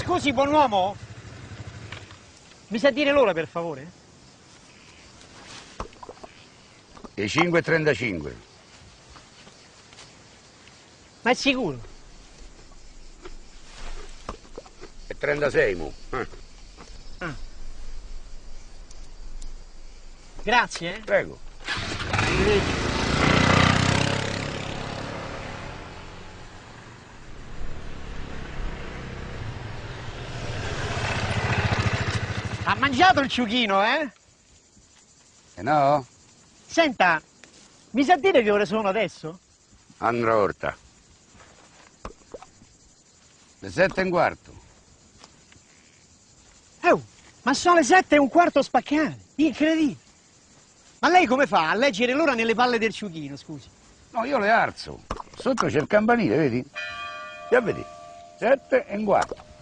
Scusi, buon uomo? Mi sa dire l'ora, per favore? Le 5:35. Ma è sicuro? E 36, mo. Ah. Grazie, Prego. Arrivederci. Ha mangiato il ciuchino, eh? E no? Senta, mi sa dire che ore sono adesso? Andrò orta. Le 7:15. Ma sono le 7:15 spaccate. Incredibile. Ma lei come fa a leggere l'ora nelle palle del ciuchino, scusi? No, io le alzo. Sotto c'è il campanile, vedi? E a vedere. 7:15.